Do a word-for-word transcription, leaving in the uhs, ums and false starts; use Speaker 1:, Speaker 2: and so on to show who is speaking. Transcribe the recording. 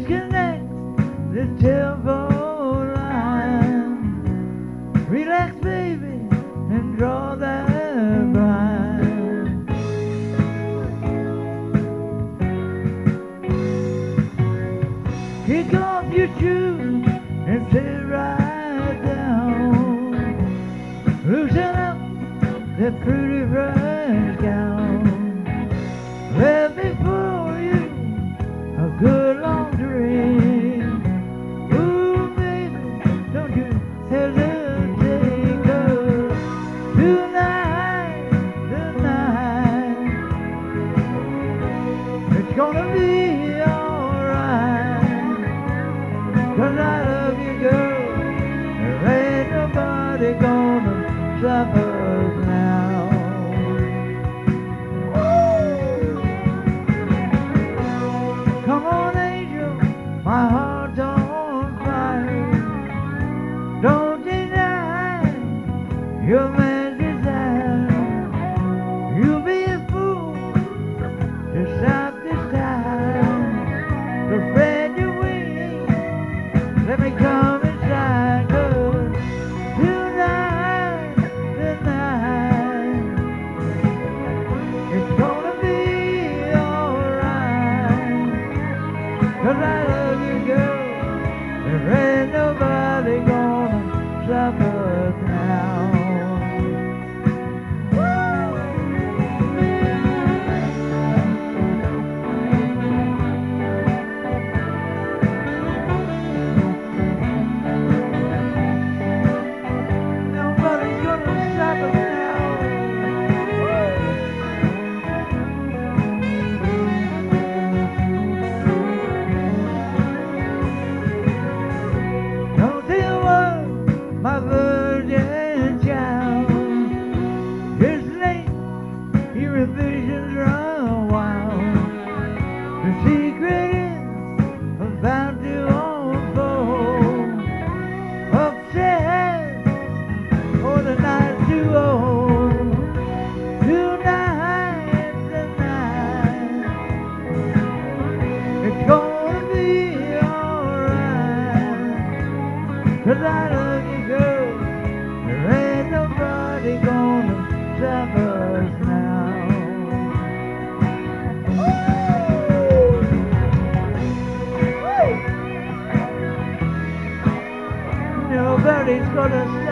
Speaker 1: disconnect the telephone line. Relax, baby, and draw that blind. Kick off your shoes and sit right down. Loosen up that pretty French gown. Let me pour you a good long drink. Ooh, baby, don't you hesitate, 'cause tonight, tonight, it's gonna be alright. 'Cause I love you, girl. There ain't nobody gonna stop us now. Come on, angel, my heart's on fire. Don't deny your man's desire. You'll be a fool to stop this time. So spread your wings, let me come inside. 'Cause tonight, tonight, it's gonna be alright. 'Cause I love you, girl. There ain't nobody gonna stop us now. Nobody's gonna stop us now. Don't say a word, my virgin child. It's late, your visions run wild. The secret is about to unfold. Upstairs, oh, the night's too old. Tonight, tonight, it's gonna be alright. 'Cause I love you, girl. There ain't nobody gonna stop us now. Nobody's gonna